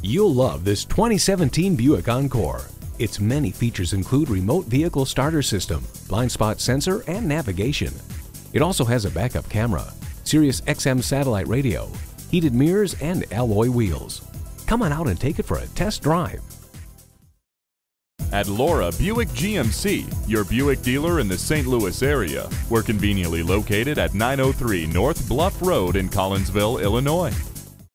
You'll love this 2017 Buick Encore. Its many features include remote vehicle starter system, blind spot sensor, and navigation. It also has a backup camera, Sirius XM satellite radio, heated mirrors, and alloy wheels. Come on out and take it for a test drive. At Laura Buick GMC, your Buick dealer in the St. Louis area. We're conveniently located at 903 North Bluff Road in Collinsville, Illinois.